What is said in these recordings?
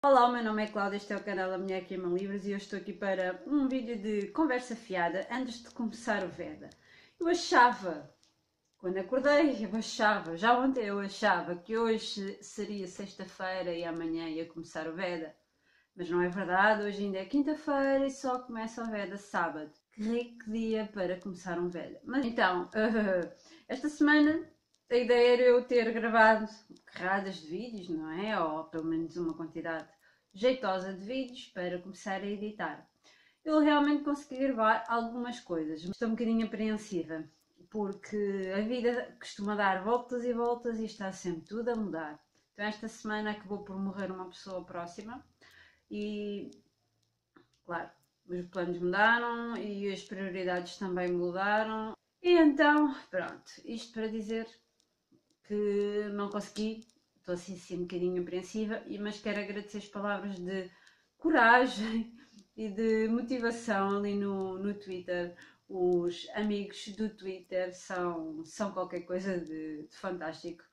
Olá, o meu nome é Cláudia, este é o canal da Mulher Queima Livros e eu estou aqui para um vídeo de conversa fiada antes de começar o Veda. Eu achava, quando acordei, já ontem eu achava que hoje seria sexta-feira e amanhã ia começar o Veda. Mas não é verdade, hoje ainda é quinta-feira e só começa o Veda sábado. Que rico dia para começar um Veda. Mas então, esta semana a ideia era eu ter gravado carradas de vídeos, não é? Ou pelo menos uma quantidade jeitosa de vídeos para começar a editar. Eu realmente consegui gravar algumas coisas, mas estou um bocadinho apreensiva, porque a vida costuma dar voltas e voltas e está sempre tudo a mudar. Então esta semana acabou por morrer uma pessoa próxima e, claro, os planos mudaram e as prioridades também mudaram. E então, pronto, isto para dizer que não consegui, estou assim um bocadinho apreensiva, mas quero agradecer as palavras de coragem e de motivação ali no Twitter. Os amigos do Twitter são qualquer coisa de fantástico.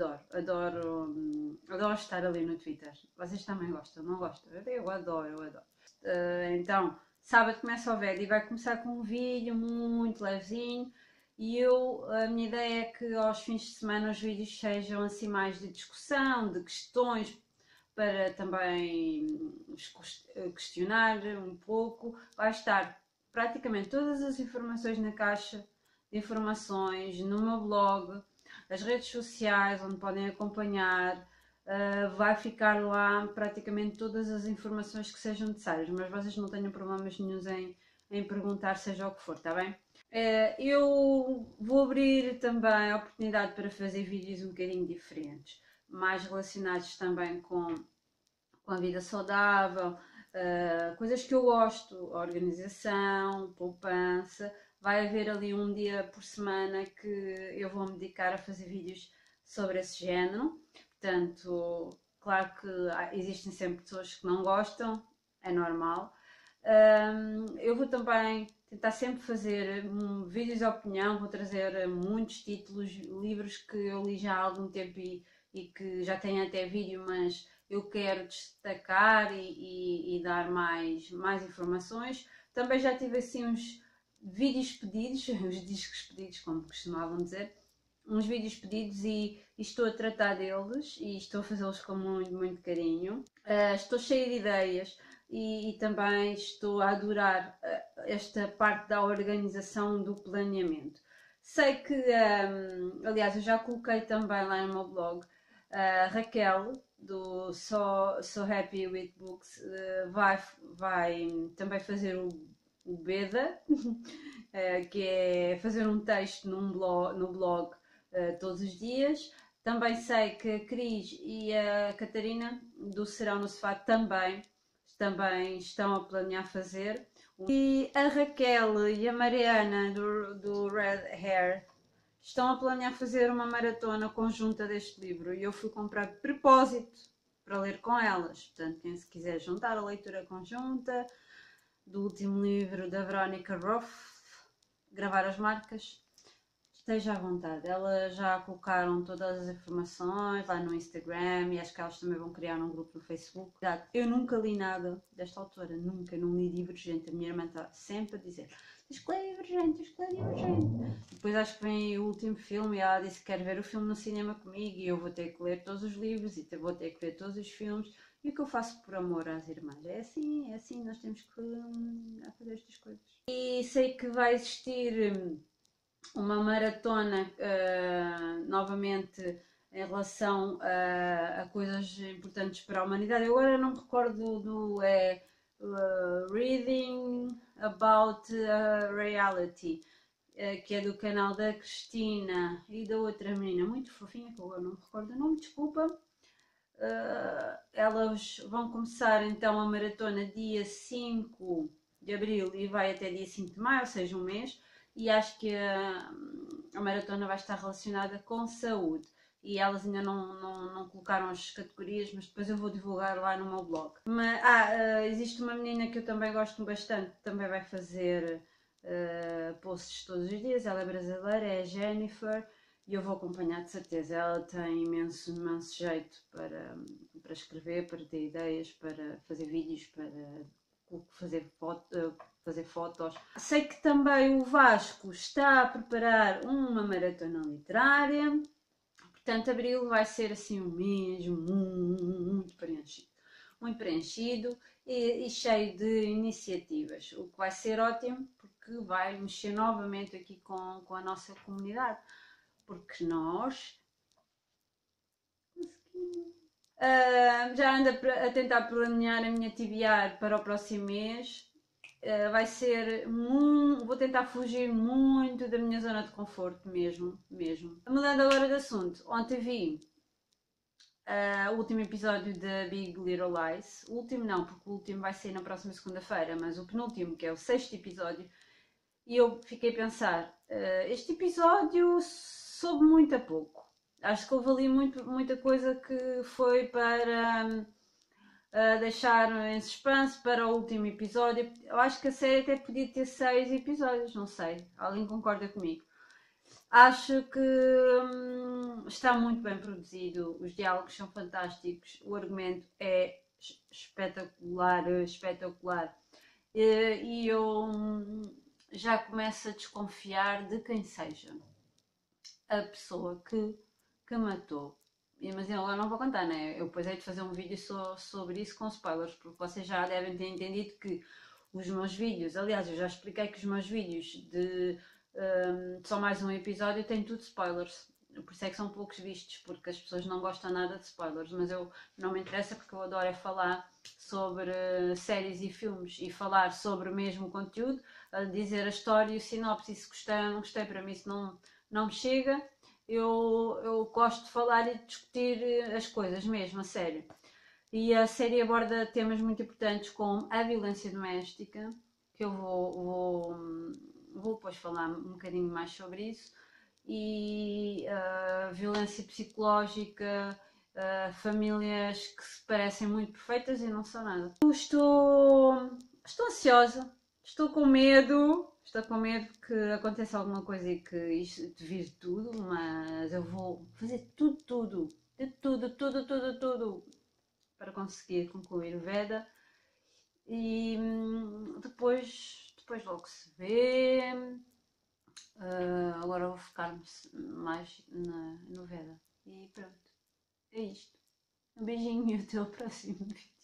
Adoro estar ali no Twitter. Vocês também gostam, não gostam? Eu adoro. Então, sábado começa o VED e vai começar com um vídeo muito levezinho. E a minha ideia é que aos fins de semana os vídeos sejam assim mais de discussão, de questões, para também questionar um pouco. Vai estar praticamente todas as informações na caixa de informações, no meu blog, as redes sociais onde podem acompanhar. Vai ficar lá praticamente todas as informações que sejam necessárias, mas vocês não tenham problemas nenhums em perguntar, seja o que for, está bem? Eu vou abrir também a oportunidade para fazer vídeos um bocadinho diferentes, mais relacionados também com a vida saudável, coisas que eu gosto, organização, poupança. Vai haver ali um dia por semana que eu vou me dedicar a fazer vídeos sobre esse género. Portanto, claro que existem sempre pessoas que não gostam, é normal. Eu vou também tentar sempre fazer vídeos de opinião, vou trazer muitos títulos, livros que eu li já há algum tempo e que já têm até vídeo, mas eu quero destacar e dar mais informações. Também já tive assim uns vídeos pedidos, os discos pedidos, como costumavam dizer, uns vídeos pedidos e estou a tratar deles e estou a fazê-los com muito carinho. Estou cheia de ideias e também estou a adorar esta parte da organização do planeamento. Sei que, aliás, eu já coloquei também lá no meu blog, a Raquel, do So Happy with Books, vai também fazer o Beda, que é fazer um texto no blog todos os dias. Também sei que a Cris e a Catarina, do Serão no Sofá, também estão a planear fazer. E a Raquel e a Mariana, do Red Hair, estão a planear fazer uma maratona conjunta deste livro e eu fui comprar de propósito para ler com elas. Portanto, quem se quiser juntar a leitura conjunta do último livro da Verónica Roth, Gravar as Marcas, esteja à vontade. Elas já colocaram todas as informações lá no Instagram e acho que elas também vão criar um grupo no Facebook. Eu nunca li nada desta autora, nunca, não li Divergente. A minha irmã está sempre a dizer: tens que ler Divergente, tens que ler Divergente. Depois acho que vem o último filme e ela disse que quer ver o filme no cinema comigo e eu vou ter que ler todos os livros e vou ter que ver todos os filmes. E o que eu faço por amor às irmãs? É assim, nós temos que fazer estas coisas. E sei que vai existir uma maratona novamente em relação a coisas importantes para a humanidade. Eu agora não me recordo Reading About Reality, que é do canal da Cristina e da outra menina muito fofinha, que eu agora não me recordo o nome, desculpa. Elas vão começar então a maratona dia 5 de Abril e vai até dia 5 de Maio, ou seja, um mês, e acho que a maratona vai estar relacionada com saúde. E elas ainda não colocaram as categorias, mas depois eu vou divulgar lá no meu blog. Mas, existe uma menina que eu também gosto bastante, que também vai fazer posts todos os dias, ela é brasileira, é a Jennifer, e eu vou acompanhar de certeza. Ela tem imenso, imenso jeito para escrever, para ter ideias, para fazer vídeos, para fazer fotos. Sei que também o Vasco está a preparar uma maratona literária, portanto, abril vai ser assim um mês muito preenchido. Muito preenchido e cheio de iniciativas, o que vai ser ótimo porque vai mexer novamente aqui com a nossa comunidade, porque nós já ando a tentar planear a minha TBR para o próximo mês. Vai ser vou tentar fugir muito da minha zona de conforto mesmo. Mudando agora de assunto, ontem vi o último episódio da Big Little Lies. O último não, porque o último vai sair na próxima segunda-feira, mas o penúltimo, que é o sexto episódio, e eu fiquei a pensar, este episódio soube muito a pouco. Acho que houve ali muita coisa que foi para deixar em suspense para o último episódio. Eu acho que a série até podia ter 6 episódios, não sei. Alguém concorda comigo? Acho que está muito bem produzido, os diálogos são fantásticos, o argumento é espetacular, espetacular. E eu já começo a desconfiar de quem seja a pessoa que matou. Mas eu agora não vou contar, né? Eu depois hei de fazer um vídeo sobre isso com spoilers, porque vocês já devem ter entendido que os meus vídeos, aliás, eu já expliquei que os meus vídeos de só mais um episódio têm tudo spoilers. Por isso é que são poucos vistos, porque as pessoas não gostam nada de spoilers, mas eu não me interessa porque eu adoro é falar sobre séries e filmes e falar sobre o mesmo conteúdo, dizer a história e o sinopse, se gostei ou não gostei, para mim isso não me chega. Eu gosto de falar e de discutir as coisas mesmo, a sério. E a série aborda temas muito importantes como a violência doméstica, que eu vou depois falar um bocadinho mais sobre isso, e violência psicológica, famílias que se parecem muito perfeitas e não são nada. Estou ansiosa, estou com medo que aconteça alguma coisa e que isto devir tudo, mas eu vou fazer tudo para conseguir concluir o Veda e depois logo se vê. Agora vou focar-me mais no Veda. E pronto, é isto. Um beijinho e até ao próximo vídeo.